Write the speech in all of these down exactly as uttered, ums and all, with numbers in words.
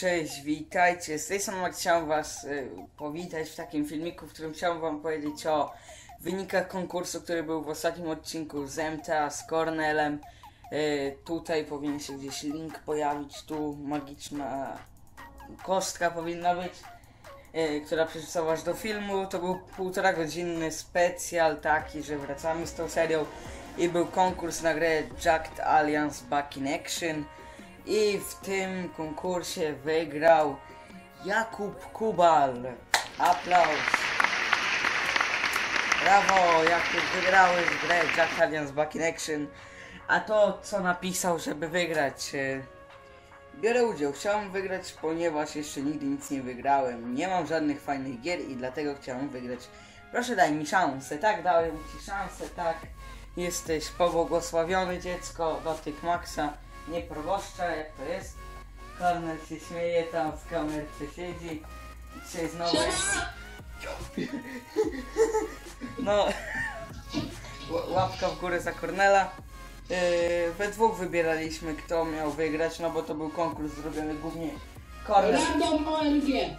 cześć, witajcie. Z tej strony chciałem was y, powitać w takim filmiku, w którym chciałem wam powiedzieć o wynikach konkursu, który był w ostatnim odcinku z M T A, z Kornelem. Y, tutaj powinien się gdzieś link pojawić, tu magiczna kostka powinna być, y, która przerzucała was do filmu. To był półtora godzinny specjal taki, że wracamy z tą serią i był konkurs na grę Jacked Alliance Back in Action. I w tym konkursie wygrał Jakub Kubal. Aplauz. Brawo, Jakub, wygrałeś grę Jacked Alliance Back in Action. A to, co napisał, żeby wygrać, biorę udział. Chciałem wygrać, ponieważ jeszcze nigdy nic nie wygrałem. Nie mam żadnych fajnych gier i dlatego chciałem wygrać. Proszę, daj mi szansę. Tak, dałem ci szansę, tak. Jesteś pobłogosławiony, dziecko, dotyk maksa. Nie proboszcza, jak to jest. Kornel się śmieje, tam w kamerce siedzi. Dzisiaj znowu jest... No... Łapka w górę za Kornela. Yy, we dwóch wybieraliśmy, kto miał wygrać, no bo to był konkurs zrobiony głównie Kornel. Random O R G.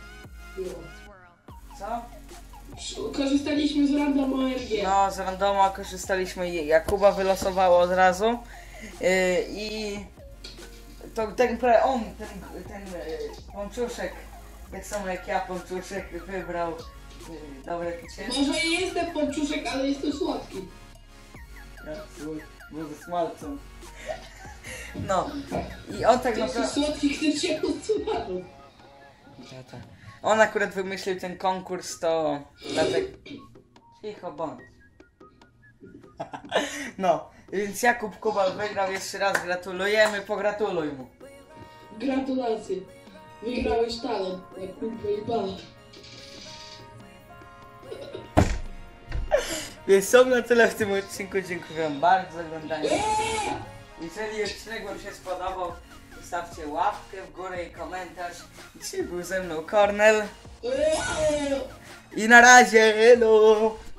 Co? Korzystaliśmy z Random O R G. No, z randoma korzystaliśmy i Jakuba wylosowało od razu. Yy, I... To ten, on, ten, ten yy, Ponczuszek, tak samo jak ja, Ponczuszek, wybrał yy, dobre picie. Może i jestem Ponczuszek, ale jestem słodki. Ja, bo ze smalcem. No, i on tak Ty jesteś naprawdę... słodki, który się podsuwają. On akurat wymyślił ten konkurs, to dlatego... Cicho bądź. No, więc Jakub Kubal wygrał, jeszcze raz gratulujemy, pogratuluj mu. Gratulacje. Wygrałeś talent, jak kurwa i bala. Więc są na tyle w tym odcinku, dziękuję wam bardzo za oglądanie. Jeżeli odcinek wam się spodobał, zostawcie łapkę w górę i komentarz. Dzisiaj był ze mną Kornel. I na razie, hello!